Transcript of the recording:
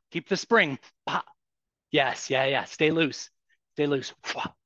Keep the spring. Yes, yeah, yeah. Stay loose. Stay loose.